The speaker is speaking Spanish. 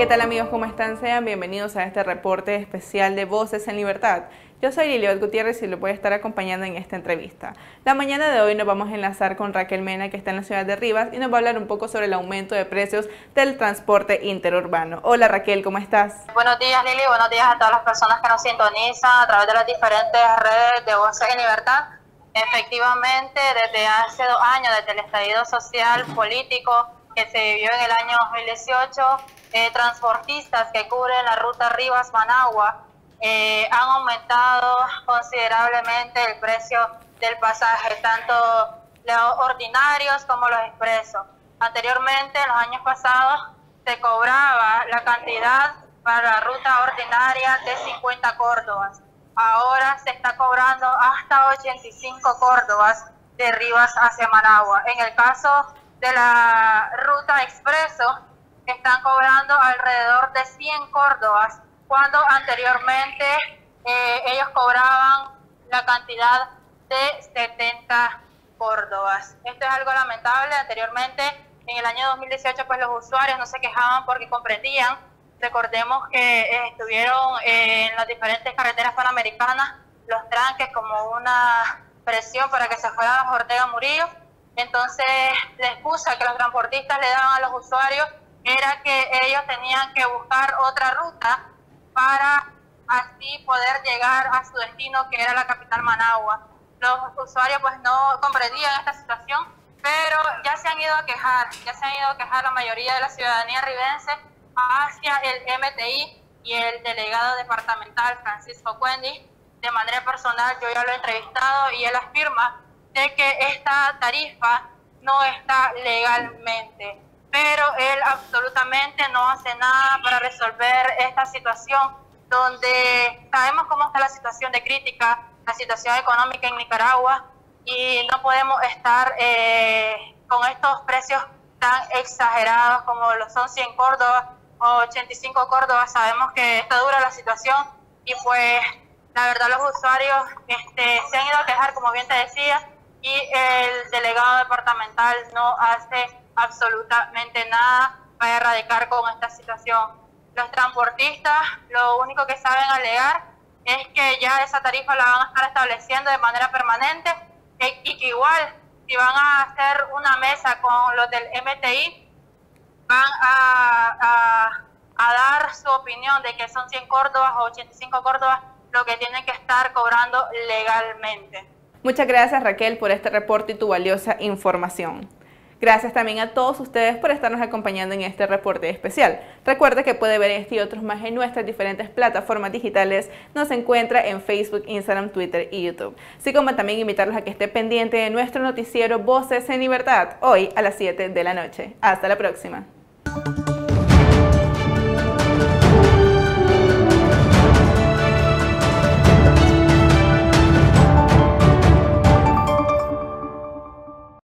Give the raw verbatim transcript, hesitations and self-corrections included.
tal amigos? ¿Cómo están? Sean bienvenidos a este reporte especial de Voces en Libertad. Yo soy Liliot Gutiérrez y lo voy a estar acompañando en esta entrevista. La mañana de hoy nos vamos a enlazar con Raquel Mena, que está en la ciudad de Rivas, y nos va a hablar un poco sobre el aumento de precios del transporte interurbano. Hola Raquel, ¿cómo estás? Buenos días Lili, buenos días a todas las personas que nos sintonizan a través de las diferentes redes de Voces en Libertad. Efectivamente, desde hace dos años, desde el estallido social, político que se vivió en el año dos mil dieciocho, eh, transportistas que cubren la ruta Rivas-Managua eh, han aumentado considerablemente el precio del pasaje, tanto los ordinarios como los expresos. Anteriormente, en los años pasados, se cobraba la cantidad para la ruta ordinaria de cincuenta córdobas. Ahora se está cobrando hasta ochenta y cinco córdobas de Rivas hacia Managua. En el caso de la ruta expreso, están cobrando alrededor de cien córdobas, cuando anteriormente eh, ellos cobraban la cantidad de setenta córdobas. Esto es algo lamentable. Anteriormente, en el año dos mil dieciocho, pues los usuarios no se quejaban porque comprendían. Recordemos que eh, estuvieron eh, en las diferentes carreteras panamericanas los tranques como una presión para que se fueran a Ortega Murillo. Entonces, la excusa que los transportistas le daban a los usuarios era que ellos tenían que buscar otra ruta para así poder llegar a su destino, que era la capital Managua. Los usuarios pues no comprendían esta situación, pero ya se han ido a quejar, ya se han ido a quejar la mayoría de la ciudadanía ribense hacia el M T I y el delegado departamental Francisco Cuendi. De manera personal, yo ya lo he entrevistado y él afirma de que esta tarifa no está legalmente, pero él absolutamente no hace nada para resolver esta situación, donde sabemos cómo está la situación de crítica, la situación económica en Nicaragua, y no podemos estar eh, con estos precios tan exagerados como lo son cien córdobas o ochenta y cinco córdobas. Sabemos que está dura la situación y pues la verdad los usuarios este, se han ido a quejar, como bien te decía, y el delegado departamental no hace absolutamente nada para erradicar con esta situación. Los transportistas lo único que saben alegar es que ya esa tarifa la van a estar estableciendo de manera permanente y que igual si van a hacer una mesa con los del M T I van a, a, a dar su opinión de que son cien córdobas o ochenta y cinco córdobas lo que tienen que estar cobrando legalmente. Muchas gracias Raquel por este reporte y tu valiosa información. Gracias también a todos ustedes por estarnos acompañando en este reporte especial. Recuerde que puede ver este y otros más en nuestras diferentes plataformas digitales. Nos encuentra en Facebook, Instagram, Twitter y YouTube. Así como también invitarlos a que esté pendiente de nuestro noticiero Voces en Libertad, hoy a las siete de la noche. Hasta la próxima.